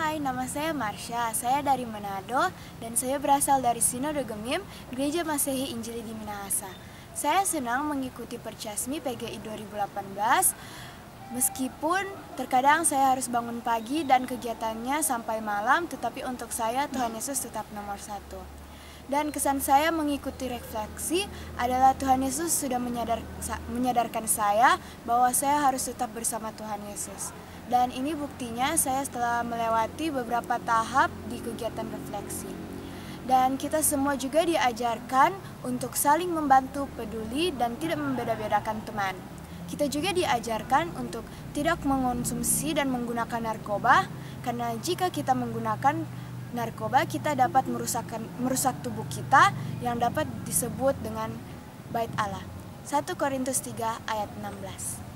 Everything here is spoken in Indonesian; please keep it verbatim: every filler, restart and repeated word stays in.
Hai, nama saya Marsha. Saya dari Manado dan saya berasal dari Sinode Gemim, Gereja Masehi Injili di Minahasa. Saya senang mengikuti Percasmi P G I dua ribu delapan belas. Meskipun terkadang saya harus bangun pagi dan kegiatannya sampai malam, tetapi untuk saya Tuhan Yesus tetap nomor satu. Dan kesan saya mengikuti refleksi adalah Tuhan Yesus sudah menyadar, menyadarkan saya bahwa saya harus tetap bersama Tuhan Yesus. Dan ini buktinya saya setelah melewati beberapa tahap di kegiatan refleksi. Dan kita semua juga diajarkan untuk saling membantu, peduli, dan tidak membeda-bedakan teman. Kita juga diajarkan untuk tidak mengonsumsi dan menggunakan narkoba, karena jika kita menggunakan narkoba, kita dapat merusakkan, merusak tubuh kita yang dapat disebut dengan bait Allah. satu Korintus tiga ayat enam belas.